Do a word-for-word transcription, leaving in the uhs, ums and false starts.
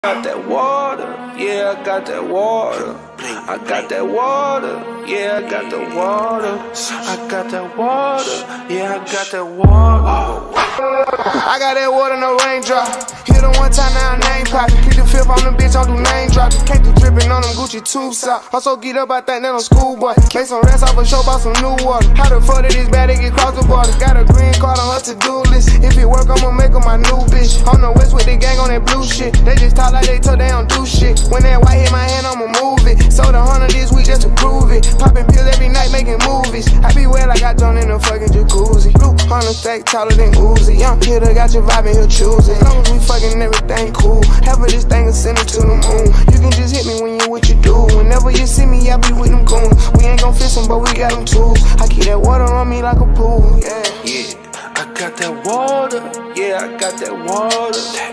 Got that water, yeah, I got that water. I got that water, yeah, I got the water. I got that water, yeah, I got that water. I got that water, no raindrop. Hit her one time, now her name pop. Pick the fifth on the bitch, I do name drop. Can't do dripping on them Gucci tube socks. I'm so geeked up, I think that I'm schoolboy. Make some rest off a show, bought some new water. How the fuck did this bad it get cross the border? Got a green card on her to-do list. If it work, I'ma make her my new bitch. On the west with the gang on that blue shit. They just talk like they told they don't do shit. When that white hit my hand, I'ma move it. Sold a hundred this week just to prove it. Popping pills every night, making movies. I be wet like I done in a fucking jacuzzi. Blue hundred stack taller than Uzi. Young hitter got your vibe and he'll choose it. As long as we fucking everything cool. Half of this thing is send it to the moon. You can just hit me when you what you do. Whenever you see me, I be with them goons. We ain't gon' fix them, but we got them tools. I keep that water on me like a pool, yeah. Yeah, I got that water. Yeah, I got that water.